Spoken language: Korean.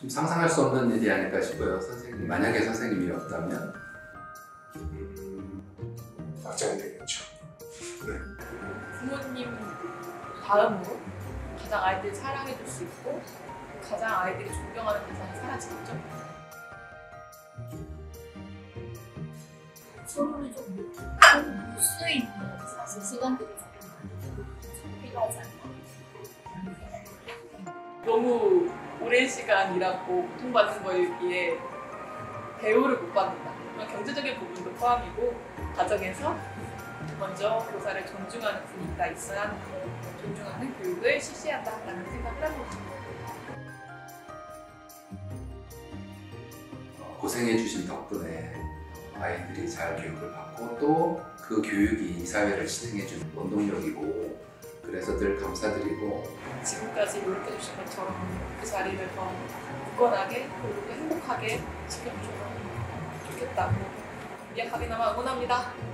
좀 상상할 수 없는 일이 아닐까 싶어요. 선생님, 만약에 선생님이 없다면 막장이 되겠죠. 네. 부모님 다음으로 가장 아이들을 사랑해줄 수 있고 가장 아이들이 존경하는 대상이 사라지겠죠? 서로를 좀 볼 수 있는 사실 시간들이 좀 필요하지 않나. 너무 오랜 시간 일하고 고통받는 거에 비해 대우를 못 받는다. 그런 경제적인 부분도 포함이고 가정에서 먼저 교사를 존중하는 분위기가 있어야 하는 존중하는 교육을 실시한다라는 생각을 하고 있습니다. 고생해주신 덕분에 아이들이 잘 교육을 받고 또 그 교육이 이 사회를 지탱해주는 원동력이고 그래서 늘 감사드리고 지금까지 노력해주신 것처럼 그 자리를 더 굳건하게 그리고 행복하게 지켜주셔서 좋겠다고 미약하게나마 응원합니다.